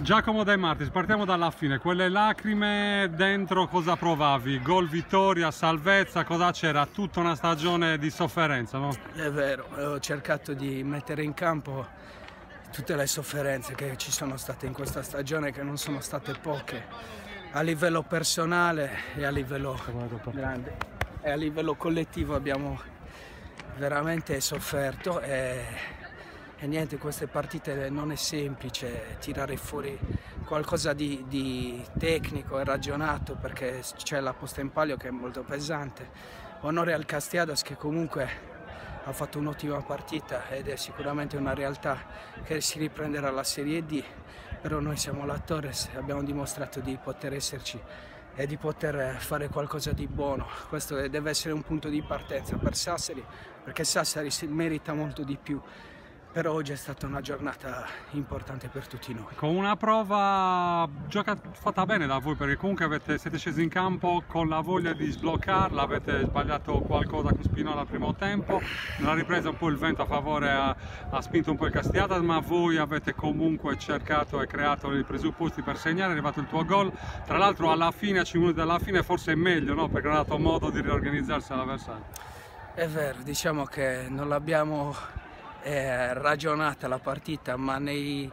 Giacomo De Martis, partiamo dalla fine, quelle lacrime dentro cosa provavi? Gol, vittoria, salvezza, cosa c'era? Tutta una stagione di sofferenza, no? È vero, ho cercato di mettere in campo tutte le sofferenze che ci sono state in questa stagione, che non sono state poche, a livello personale e a livello grande. E a livello collettivo abbiamo veramente sofferto e niente, queste partite non è semplice tirare fuori qualcosa di tecnico e ragionato, perché c'è la posta in palio che è molto pesante. Onore al Castiadas che comunque ha fatto un'ottima partita ed è sicuramente una realtà che si riprenderà alla Serie D, però noi siamo la Torres e abbiamo dimostrato di poter esserci e di poter fare qualcosa di buono. Questo deve essere un punto di partenza per Sassari, perché Sassari si merita molto di più. Però oggi è stata una giornata importante per tutti noi. Con una prova fatta bene da voi, perché comunque siete scesi in campo con la voglia di sbloccarla, avete sbagliato qualcosa con Spinola al primo tempo, nella ripresa un po' il vento a favore ha spinto un po' il Castiadas, ma voi avete comunque cercato e creato i presupposti per segnare, è arrivato il tuo gol, tra l'altro alla fine, a 5 minuti dalla fine, forse è meglio, no? Perché non ha dato modo di riorganizzarsi all'avversario. È vero, diciamo che non l'abbiamo ragionata la partita, ma nelle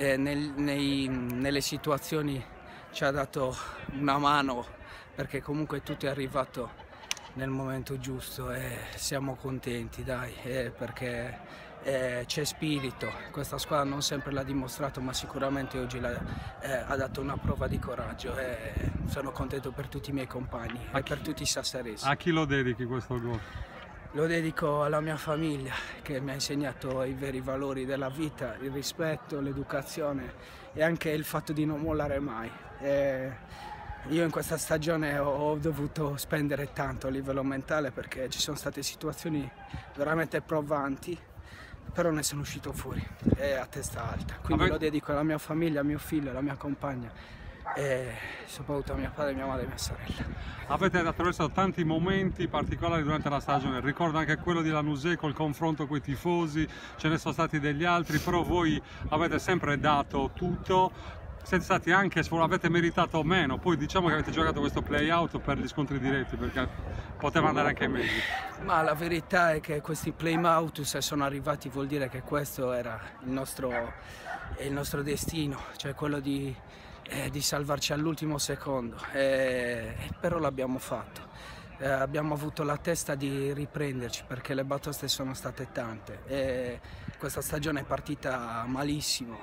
situazioni ci ha dato una mano, perché comunque tutto è arrivato nel momento giusto e siamo contenti, dai, perché c'è spirito. Questa squadra non sempre l'ha dimostrato, ma sicuramente oggi ha dato una prova di coraggio e sono contento per tutti i miei compagni e per tutti i sassaresi. A chi lo dedichi questo gol? Lo dedico alla mia famiglia, che mi ha insegnato i veri valori della vita, il rispetto, l'educazione e anche il fatto di non mollare mai. Io in questa stagione ho dovuto spendere tanto a livello mentale, perché ci sono state situazioni veramente provanti, però ne sono uscito fuori a testa alta. Quindi lo dedico alla mia famiglia, a mio figlio, alla mia compagna e soprattutto a mio padre, mia madre e mia sorella. Avete attraversato tanti momenti particolari durante la stagione, ricordo anche quello di Lanusei col confronto con i tifosi, ce ne sono stati degli altri, però voi avete sempre dato tutto, siete stati anche, avete meritato meno, poi diciamo che avete giocato questo play out per gli scontri diretti, perché poteva andare anche meglio. Ma la verità è che questi play out, se sono arrivati, vuol dire che questo era il nostro destino, cioè quello di salvarci all'ultimo secondo, però l'abbiamo fatto. Abbiamo avuto la testa di riprenderci, perché le batoste sono state tante. Questa stagione è partita malissimo,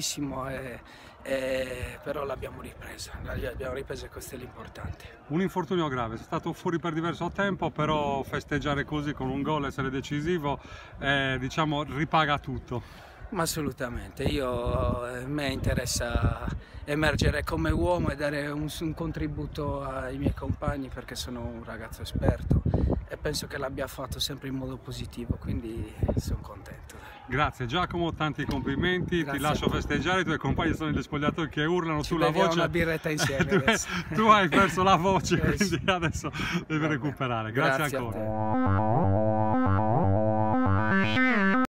però l'abbiamo ripresa e questo è l'importante. Un infortunio grave, sei stato fuori per diverso tempo, però festeggiare così con un gol, essere decisivo, diciamo ripaga tutto. Ma assolutamente, a me interessa emergere come uomo e dare un contributo ai miei compagni, perché sono un ragazzo esperto e penso che l'abbia fatto sempre in modo positivo, quindi sono contento. Grazie Giacomo, tanti complimenti, grazie. Ti lascio festeggiare, i tuoi compagni sono negli spogliatoi che urlano, tu la voce, una birretta insieme tu hai perso la voce, quindi adesso devi recuperare. Grazie ancora.